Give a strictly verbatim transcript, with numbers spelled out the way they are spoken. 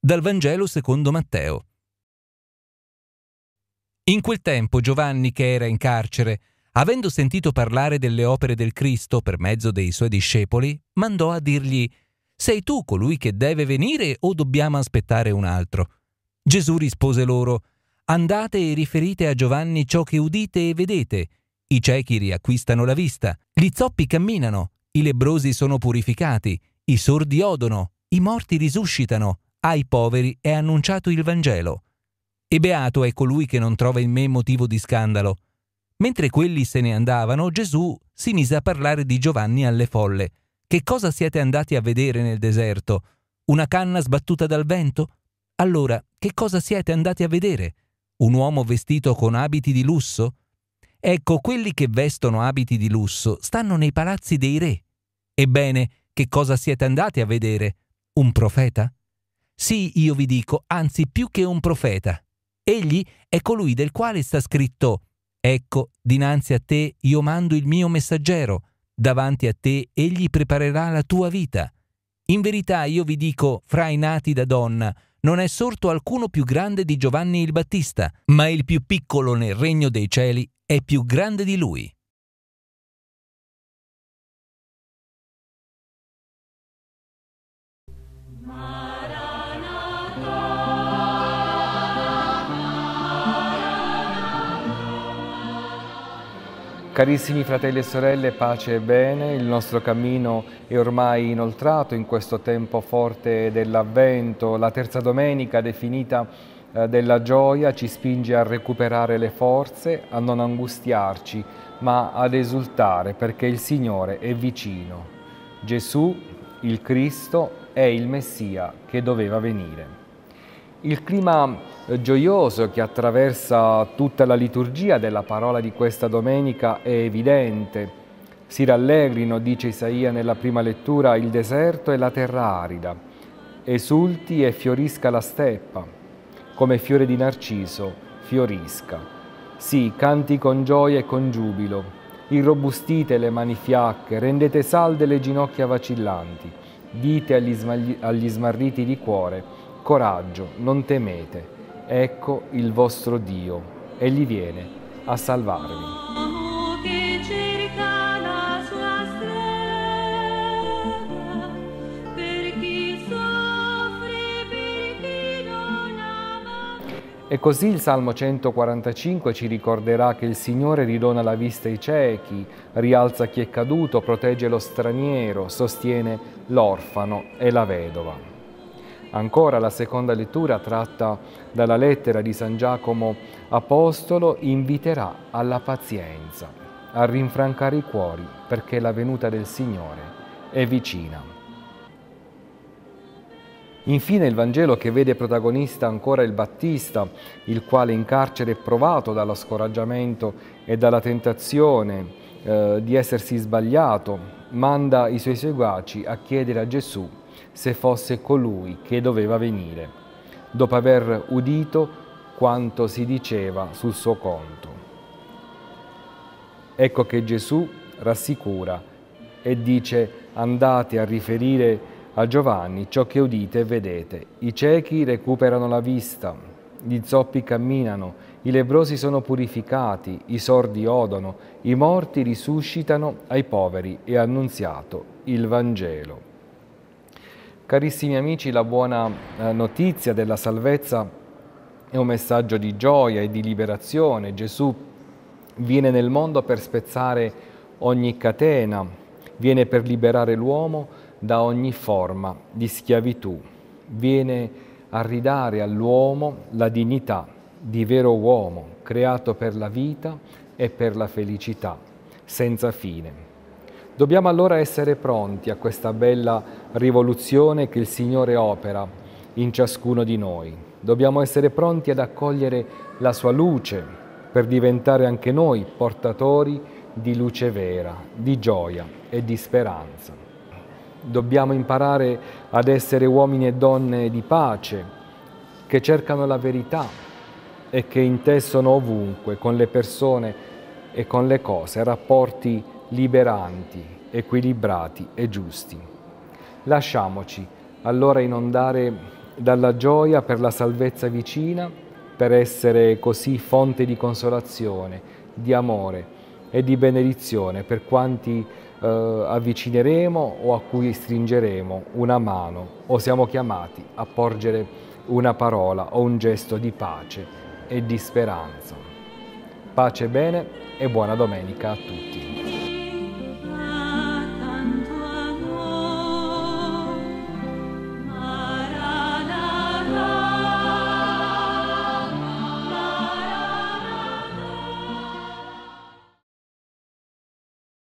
Dal Vangelo secondo Matteo. In quel tempo Giovanni, che era in carcere, avendo sentito parlare delle opere del Cristo per mezzo dei suoi discepoli, mandò a dirgli: «Sei tu colui che deve venire o dobbiamo aspettare un altro?» Gesù rispose loro: «Andate e riferite a Giovanni ciò che udite e vedete. I ciechi riacquistano la vista, gli zoppi camminano, i lebbrosi sono purificati, i sordi odono, i morti risuscitano, ai poveri è annunciato il Vangelo. E beato è colui che non trova in me motivo di scandalo». Mentre quelli se ne andavano, Gesù si mise a parlare di Giovanni alle folle. «Che cosa siete andati a vedere nel deserto? Una canna sbattuta dal vento? Allora, che cosa siete andati a vedere? Un uomo vestito con abiti di lusso? Ecco, quelli che vestono abiti di lusso stanno nei palazzi dei re. Ebbene, che cosa siete andati a vedere? Un profeta? Sì, io vi dico, anzi più che un profeta. Egli è colui del quale sta scritto: «Ecco, dinanzi a te io mando il mio messaggero, davanti a te egli preparerà la tua vita». In verità io vi dico, fra i nati da donna, non è sorto alcuno più grande di Giovanni il Battista, ma il più piccolo nel regno dei cieli è più grande di lui. Carissimi fratelli e sorelle, pace e bene, il nostro cammino è ormai inoltrato in questo tempo forte dell'Avvento. La terza domenica, definita eh, della gioia, ci spinge a recuperare le forze, a non angustiarci, ma ad esultare perché il Signore è vicino. Gesù, il Cristo, è il Messia che doveva venire. Il clima gioioso che attraversa tutta la liturgia della parola di questa domenica è evidente. Si rallegrino, dice Isaia nella prima lettura, il deserto e la terra arida. Esulti e fiorisca la steppa, come fiore di narciso fiorisca. Sì, canti con gioia e con giubilo. Irrobustite le mani fiacche, rendete salde le ginocchia vacillanti. Dite agli, smagli- agli smarriti di cuore: coraggio, non temete, ecco il vostro Dio, egli viene a salvarvi. E così il Salmo centoquarantacinque ci ricorderà che il Signore ridona la vista ai ciechi, rialza chi è caduto, protegge lo straniero, sostiene l'orfano e la vedova. Ancora la seconda lettura, tratta dalla lettera di San Giacomo Apostolo, inviterà alla pazienza, a rinfrancare i cuori, perché la venuta del Signore è vicina. Infine il Vangelo, che vede protagonista ancora il Battista, il quale in carcere è provato dallo scoraggiamento e dalla tentazione eh, di essersi sbagliato, manda i suoi seguaci a chiedere a Gesù se fosse colui che doveva venire, dopo aver udito quanto si diceva sul suo conto. Ecco che Gesù rassicura e dice: andate a riferire a Giovanni ciò che udite e vedete. I ciechi recuperano la vista, gli zoppi camminano, i lebbrosi sono purificati, i sordi odono, i morti risuscitano, ai poveri è annunziato il Vangelo. Carissimi amici, la buona notizia della salvezza è un messaggio di gioia e di liberazione. Gesù viene nel mondo per spezzare ogni catena, viene per liberare l'uomo da ogni forma di schiavitù, viene a ridare all'uomo la dignità di vero uomo, creato per la vita e per la felicità, senza fine. Dobbiamo allora essere pronti a questa bella rivoluzione che il Signore opera in ciascuno di noi. Dobbiamo essere pronti ad accogliere la sua luce per diventare anche noi portatori di luce vera, di gioia e di speranza. Dobbiamo imparare ad essere uomini e donne di pace, che cercano la verità e che intessono ovunque con le persone e con le cose rapporti liberanti, equilibrati e giusti. Lasciamoci allora inondare dalla gioia per la salvezza vicina, per essere così fonte di consolazione, di amore e di benedizione per quanti eh, avvicineremo o a cui stringeremo una mano o siamo chiamati a porgere una parola o un gesto di pace e di speranza. Pace e bene e buona domenica a tutti.